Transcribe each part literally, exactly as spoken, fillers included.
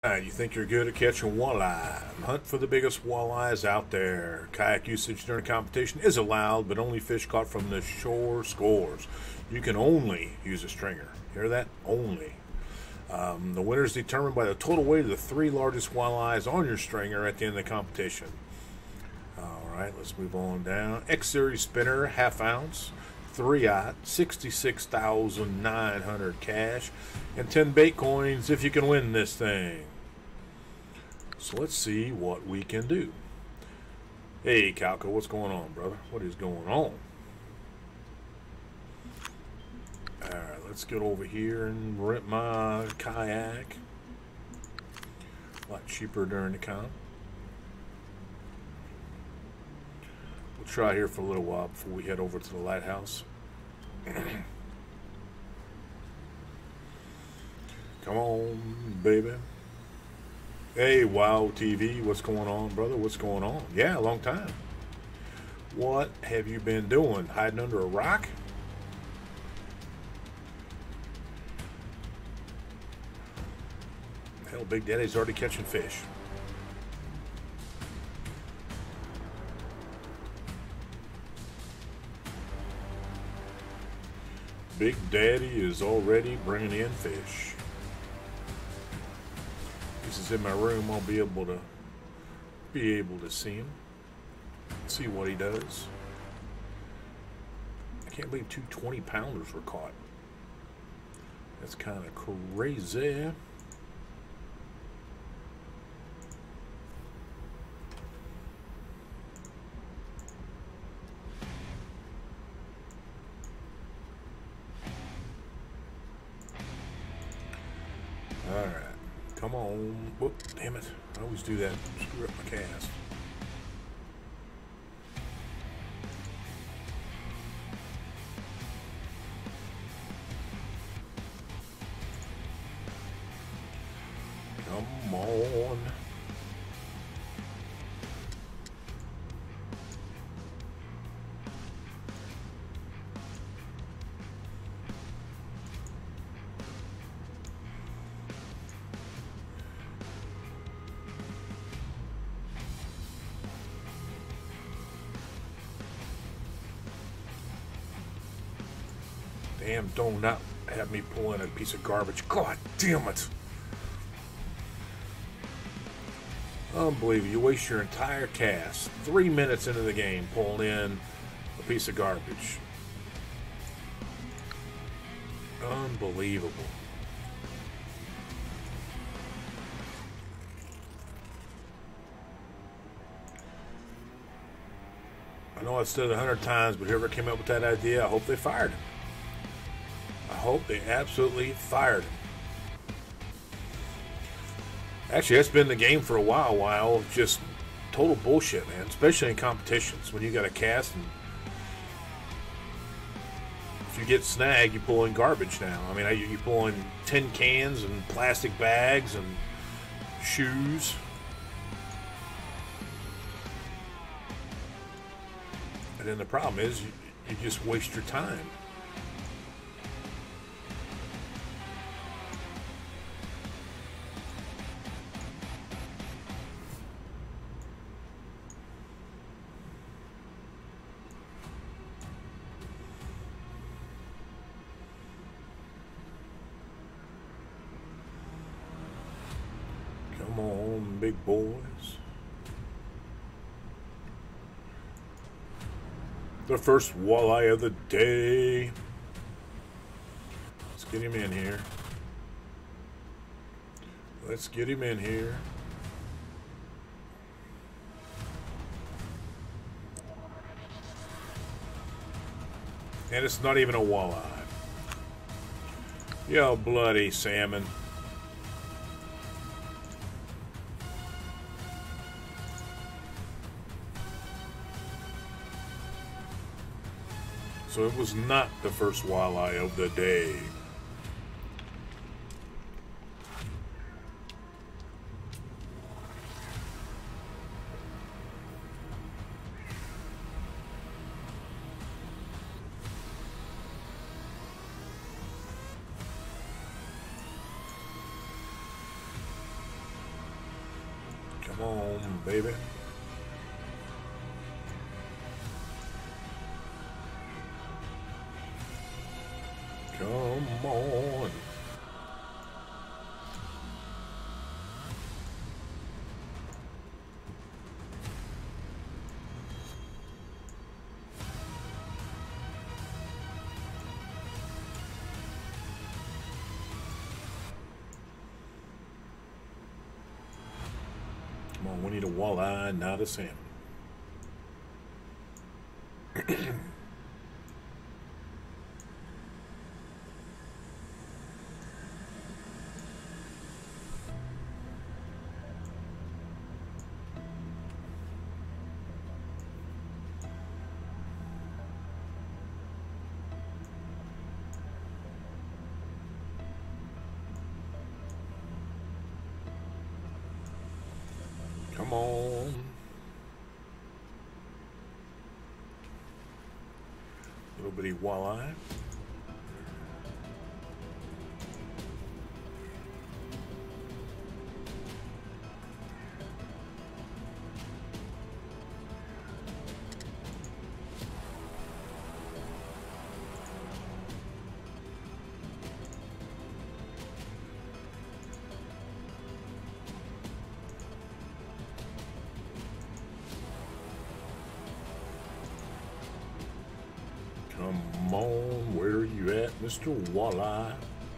You think you're good at catching walleye? Hunt for the biggest walleyes out there. Kayak usage during competition is allowed, but only fish caught from the shore scores. You can only use a stringer. Hear that? Only. Um, the winner is determined by the total weight of the three largest walleyes on your stringer at the end of the competition. All right, let's move on down. X Series spinner, half ounce, three-aught, sixty-six thousand nine hundred cash, and ten bait coins if you can win this thing. So let's see what we can do. Hey, Calco, what's going on, brother? What is going on? All right, let's get over here and rent my kayak. A lot cheaper during the comp. We'll try here for a little while before we head over to the lighthouse. Come on, baby. Hey, Wow T V, what's going on, brother? What's going on? Yeah, a long time. What have you been doing? Hiding under a rock? Hell, Big Daddy's already catching fish. Big Daddy is already bringing in fish. This is in my room. I'll be able to be able to see him, see what he does. I can't believe two twenty pounders were caught. That's kind of crazy. All right. Come on. Whoop, damn it. I always do that. Screw up my cast. Come on. Damn, don't not have me pull in a piece of garbage. God damn it. Unbelievable. You waste your entire cast. Three minutes into the game pulling in a piece of garbage. Unbelievable. I know I've said it a hundred times, but whoever came up with that idea, I hope they fired him. I hope they absolutely fired him. Actually, that's been the game for a while. While just total bullshit, man. Especially in competitions when you got a cast and if you get snagged, you pull in garbage now. I mean, you pull in tin cans and plastic bags and shoes. And then the problem is you, you just waste your time. Come on, big boys. The first walleye of the day. Let's get him in here. Let's get him in here. And it's not even a walleye. Yo, bloody salmon. So it was not the first walleye of the day. Come on, baby. Come on. Come on, we need a walleye, not a salmon. Come on. Little bitty walleye. Come on, where are you at, Mister Walleye?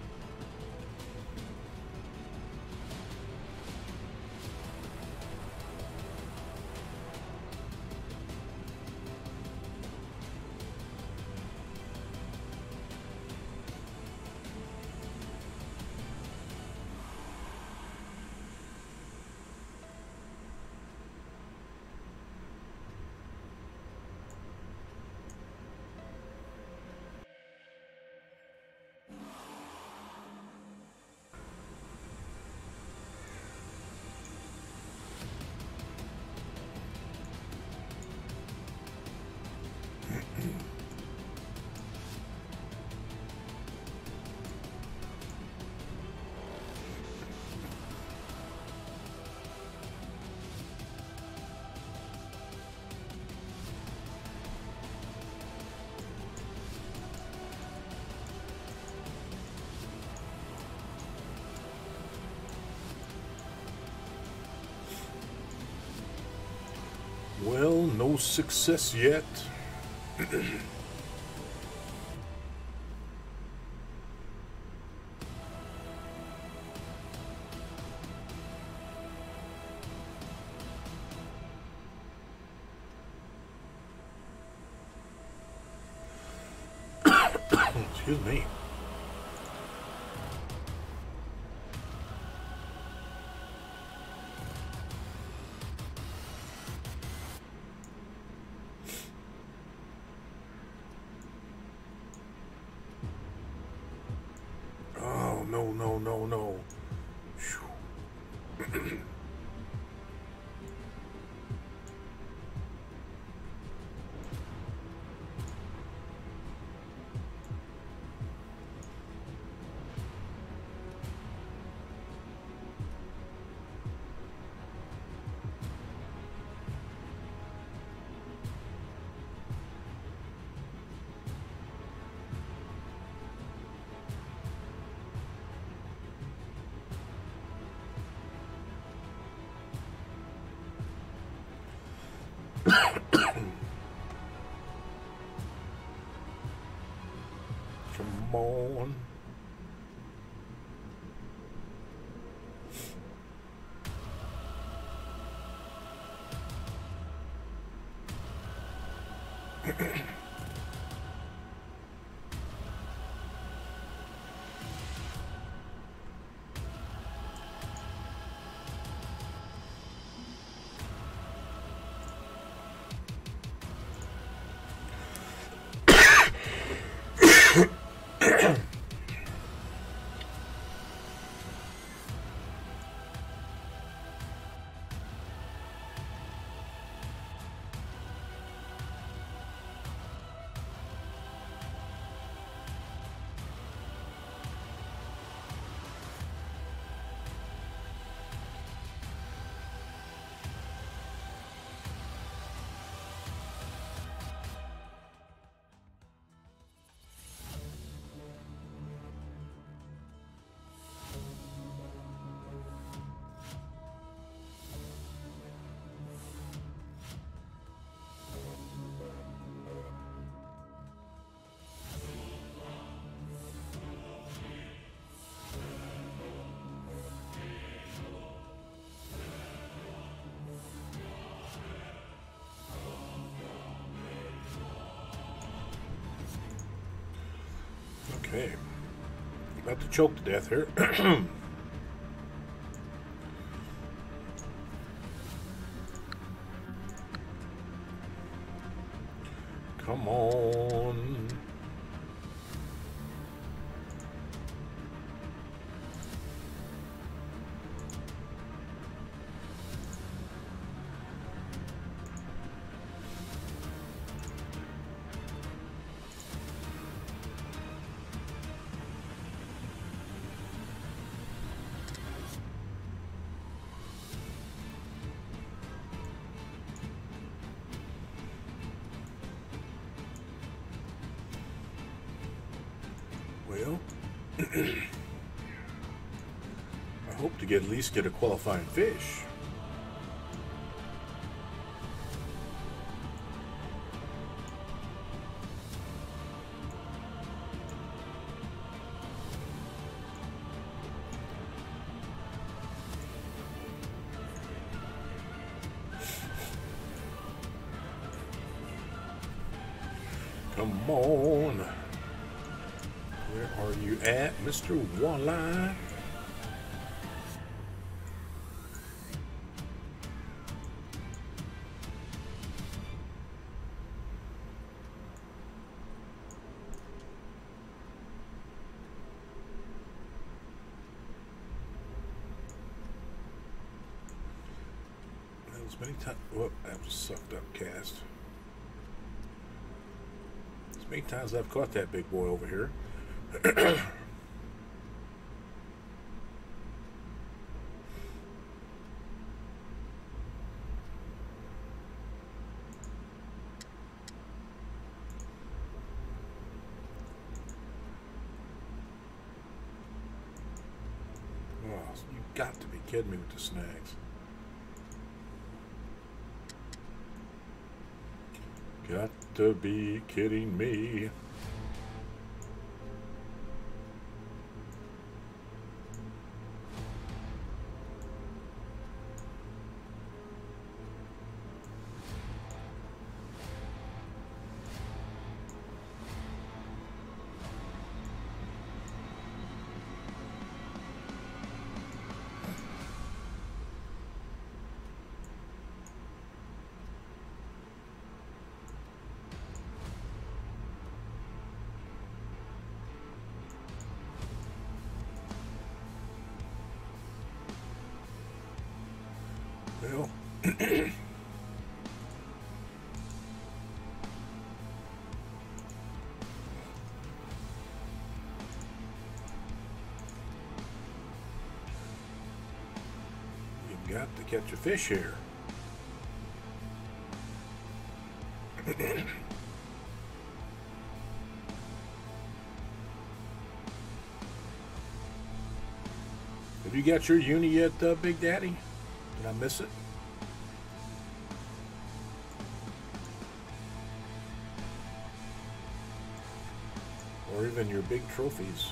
Well, no success yet. Excuse me. Oh, no, no, no, no. Come on. Okay. About to choke to death here. Come on. Well, I hope to get at least get a qualifying fish. Come on. Where are you at, Mister Walleye? As many times, whoop, that was sucked up cast. As many times I've caught that big boy over here. Oh, you got to be kidding me with the snags. Got to be kidding me. Well, you've got to catch a fish here. Have you got your uni yet, uh, Big Daddy? Did I miss it? Or even your big trophies?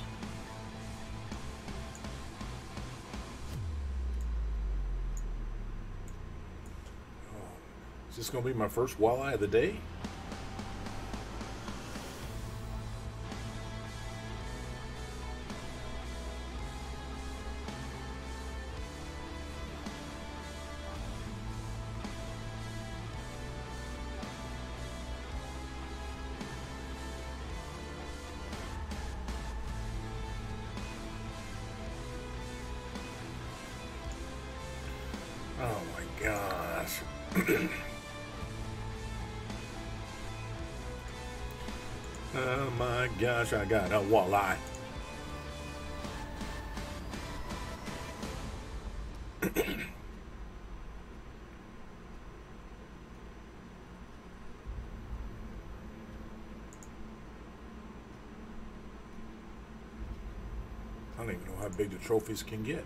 Oh, is this going to be my first walleye of the day? Oh my gosh. Oh my gosh, I got a walleye. I don't even know how big the trophies can get.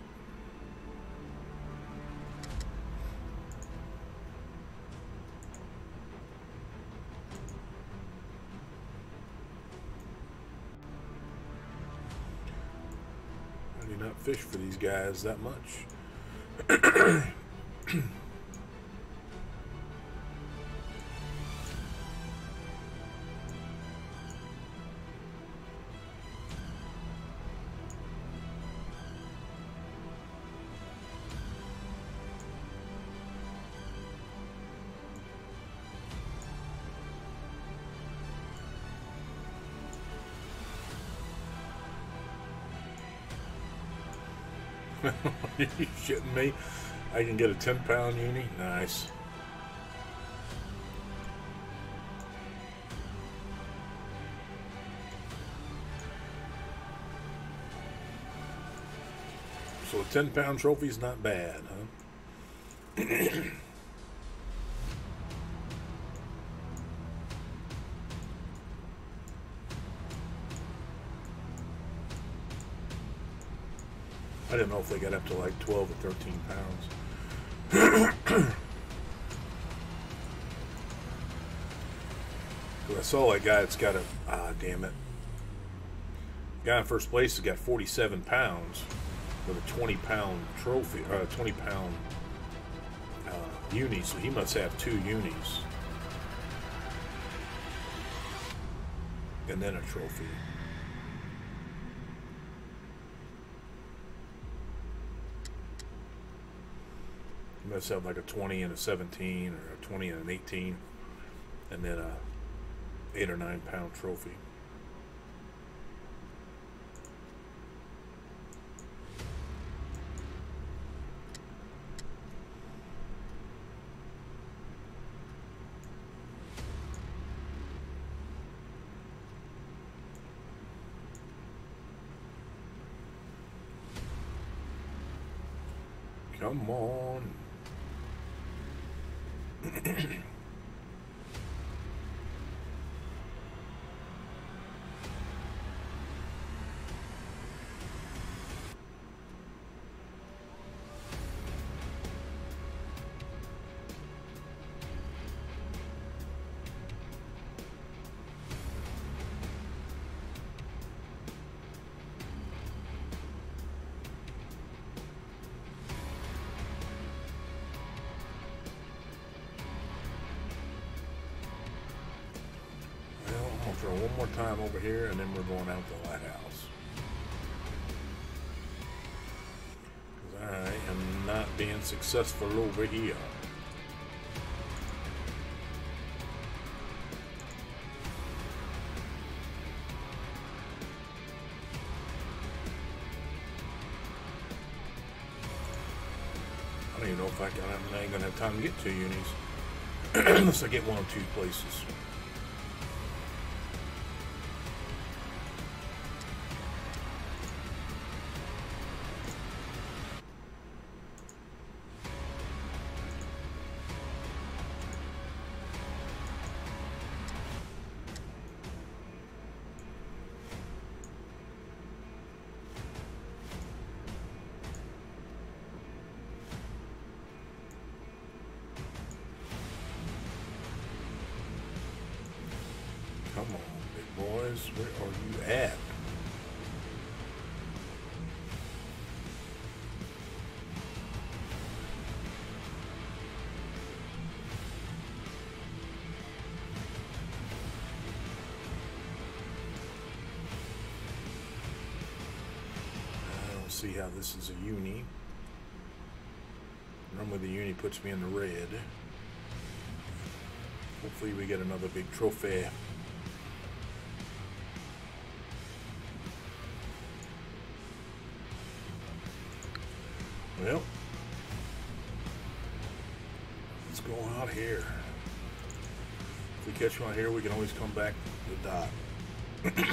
I do not fish for these guys that much. You shitting me? I can get a ten pound uni? Nice. So a ten pound trophy's not bad, huh? I didn't know if they got up to like twelve or thirteen pounds. Because I saw that guy that's got a, ah, damn it. The guy in first place has got forty-seven pounds with a twenty pound trophy, uh, twenty pound uh, uni, so he must have two unis. And then a trophy. He must have like a twenty and a seventeen, or a twenty and an eighteen, and then a eight or nine pound trophy. Come on. Throw one more time over here, and then we're going out the lighthouse. Because I am not being successful over here. I don't even know if I can. I ain't gonna have time to get two unis unless I get one or two places. Come on, big boys, where are you at? I don't see how this is a uni. Normally the uni puts me in the red. Hopefully we get another big trophy. Well, let's go out here. If we catch one here, we can always come back to the dock.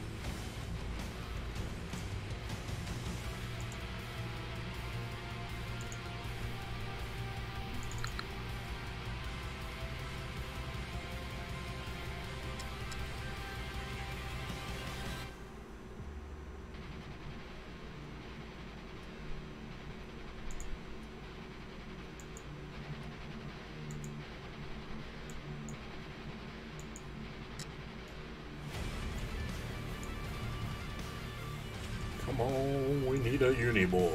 Come on, we need a uni boy.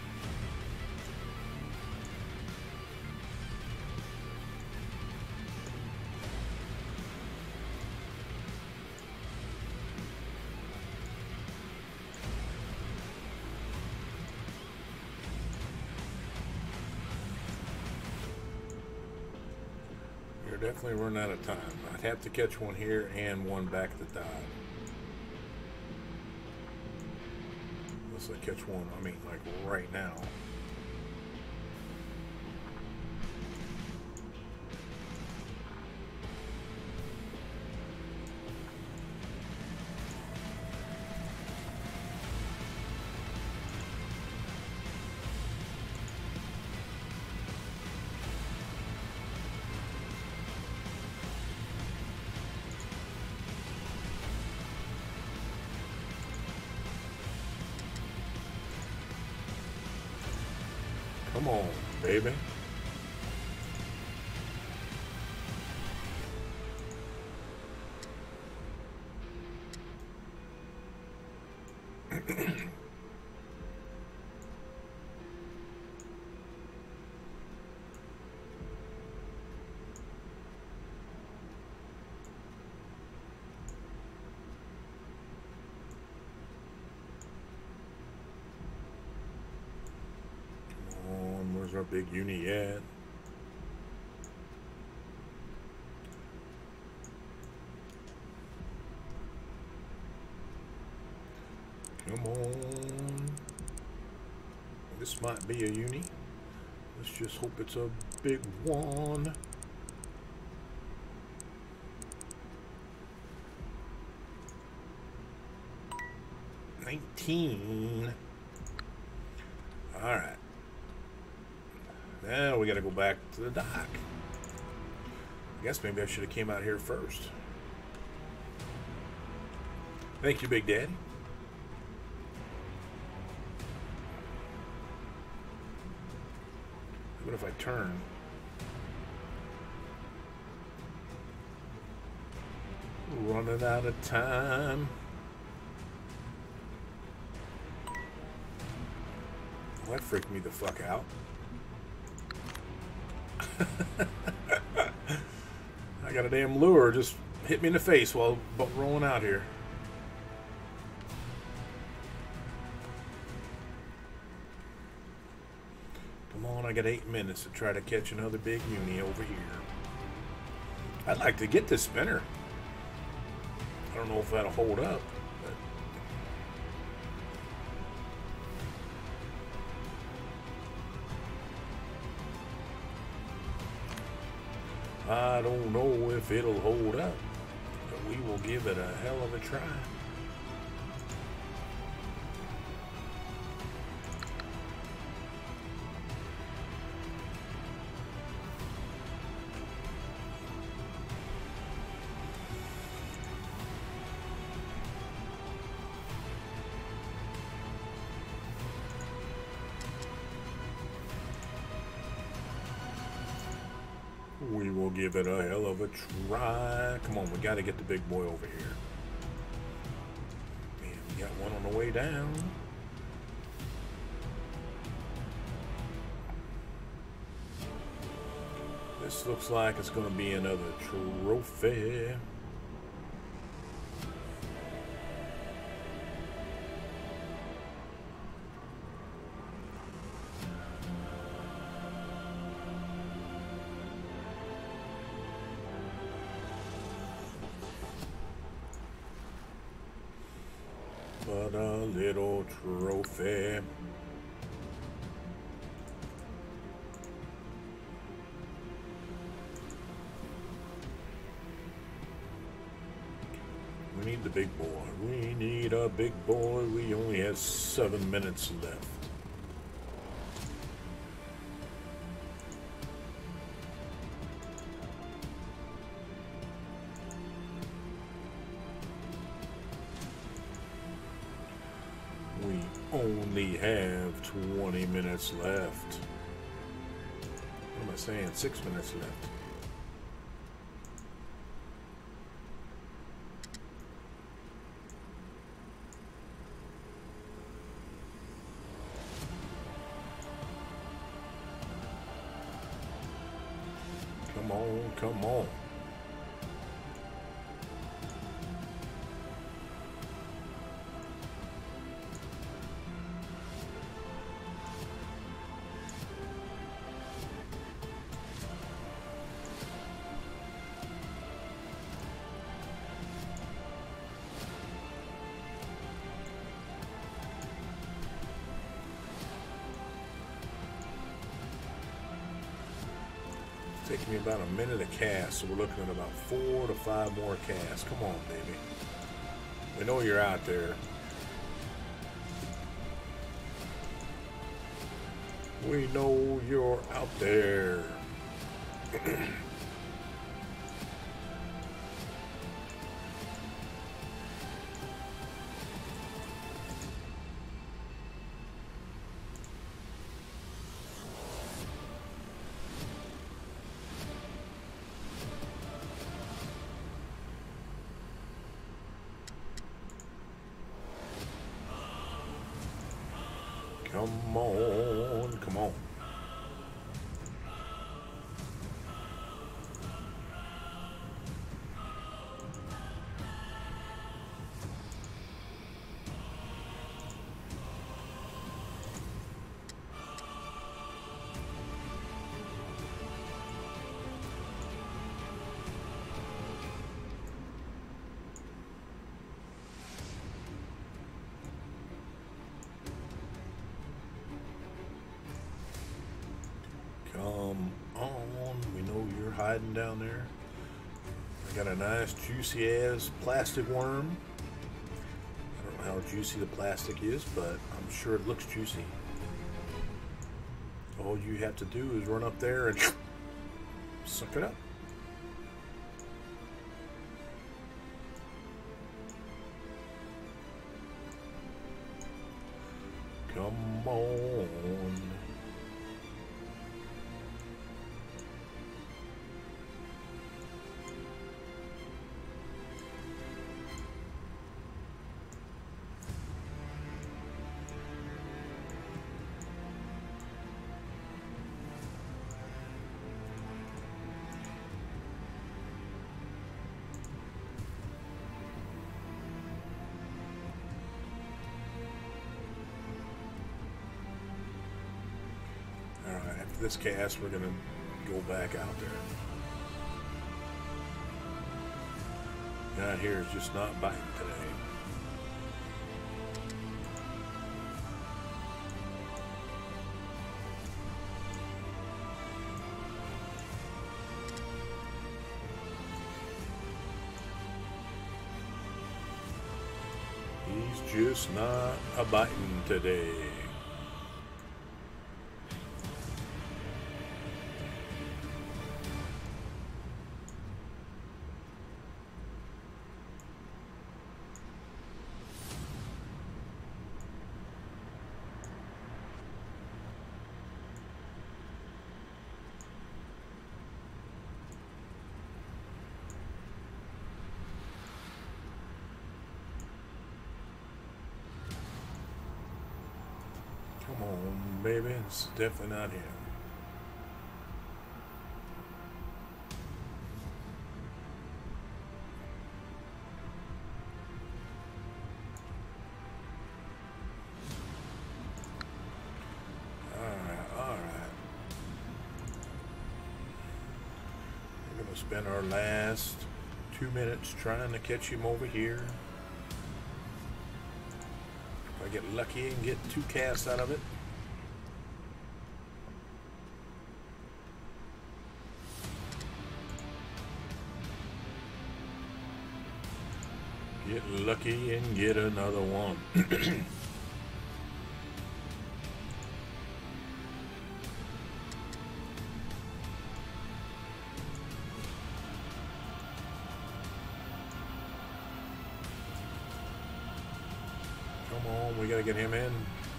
We're definitely running out of time. I'd have to catch one here and one back at the dock. unless I catch one. I mean, like right now. Come on, baby. Where's our big uni at? Come on. This might be a uni. Let's just hope it's a big one. nineteen. All right. Now we got to go back to the dock. I guess maybe I should have came out here first. Thank you, Big Daddy. What if I turn? Running out of time. Well, that freaked me the fuck out. I got a damn lure just hit me in the face while rolling out here. Come on, I got eight minutes to try to catch another big uni over here. I'd like to get this spinner. I don't know if that'll hold up. I don't know if it'll hold up, but we will give it a hell of a try. We will give it a hell of a try. Come on, we got to get the big boy over here. Man, we got one on the way down. This looks like it's going to be another trophy. But a little trophy. We need the big boy. We need a big boy. We only have seven minutes left. We only have twenty minutes left. What am I saying? Six minutes left. Come on, come on. Taking me about a minute a cast, so we're looking at about four to five more casts. Come on, baby. We know you're out there. We know you're out there. Come on, come on. Come on, we know you're hiding down there. I got a nice juicy ass plastic worm. I don't know how juicy the plastic is, but I'm sure it looks juicy. All you have to do is run up there and suck it up. Come on. Alright, after this cast, we're going to go back out there. Guy here is just not biting today. He's just not a biting today. Come on, baby, it's definitely not him. Alright, alright. We're gonna spend our last two minutes trying to catch him over here. I get lucky and get two casts out of it. Get lucky and get another one. Come on, we gotta get him in.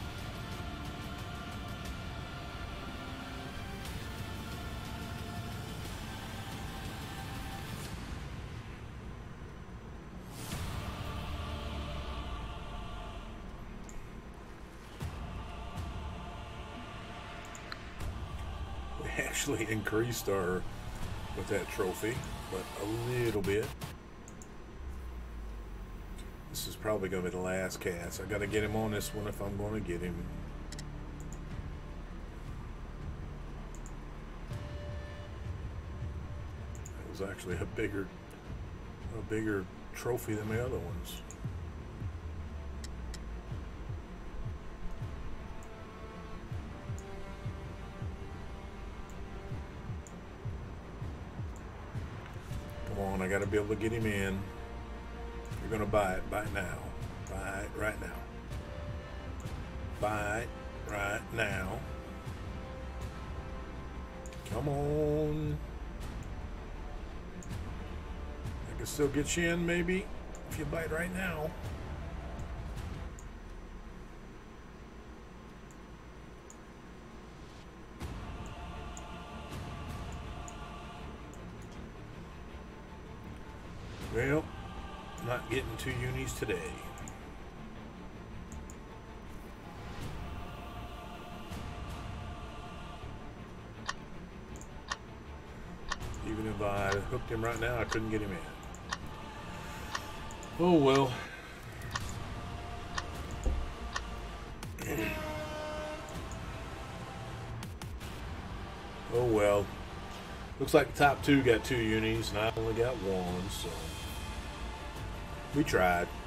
We actually increased our with that trophy, but a little bit. This is probably going to be the last cast. I got to get him on this one if I'm going to get him. It was actually a bigger, a bigger trophy than the other ones. on, I got to be able to get him in. You're going to bite. Bite now. Bite right now. Bite right now. Come on. I can still get you in, maybe, if you bite right now. Well, not getting two unis today. Even if I hooked him right now, I couldn't get him in. Oh well. Oh well. Looks like the top two got two unis, and I only got one, so we tried.